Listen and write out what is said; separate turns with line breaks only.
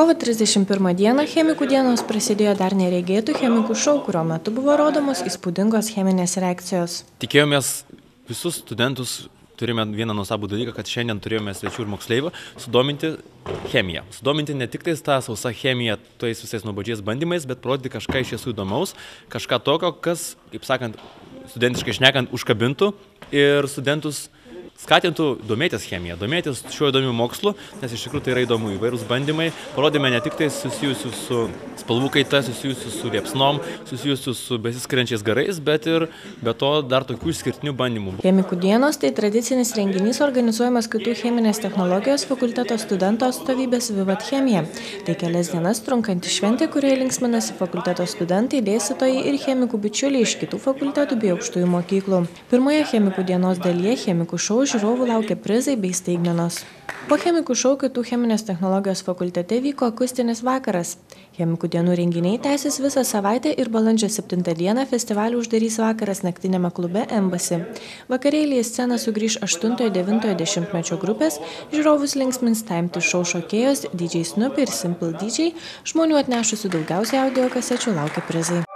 Kovo 31 dieną chemikų dienos prasidėjo dar neregėtų chemikų šou, kurio metu buvo rodomos įspūdingos cheminės reakcijos.
Tikėjomės visus studentus, turime vieną nuostabų dalyką, kad šiandien turėjome svečių ir moksleivių sudominti chemiją. Sudominti ne tik tais tą sausą chemiją, tais visais nuobodžiais bandymais, bet parodyti kažką iš tiesų įdomaus, kažką tokio, kas, kaip sakant, studentiškai šnekant, užkabintų ir studentus skatintų domėtis chemiją, domėtis šiuo įdomiu mokslu, nes iš tikrųjų tai yra įdomu įvairūs bandymai. Parodėme ne tik tai susijusių su spalvų kaita, susijusių su liepsnom, susijusių su besiskiriančiais garais, bet ir be to dar tokių išskirtinių bandymų.
Chemikų dienos tai tradicinis renginys organizuojamas KTU cheminės technologijos fakulteto studento atstovybės Vivat Chemija. Tai kelias dienas trunkanti šventė, kurioje linksminasi fakulteto studentai, dėstytojai ir chemikų bičiuliai iš kitų fakultetų bei aukštųjų mokyklų. Pirmoje chemikų dienos dalyje chemikų šou žiūrovų laukia prizai bei staigmenos. Po chemikų šou KTU cheminės technologijos fakultete vyko akustinis vakaras. Chemikų dienų renginiai tęsis visą savaitę ir balandžio 7 dieną festivalį uždarys vakaras naktiniame klube Embassy. Vakarėlyje į sceną sugrįš 8-9 mečio grupės, žiūrovus linksmins Time to Show šokėjos DJ Snoopy ir Simple DJ, žmonių atnešusių daugiausiai audio kasečių laukia prizai.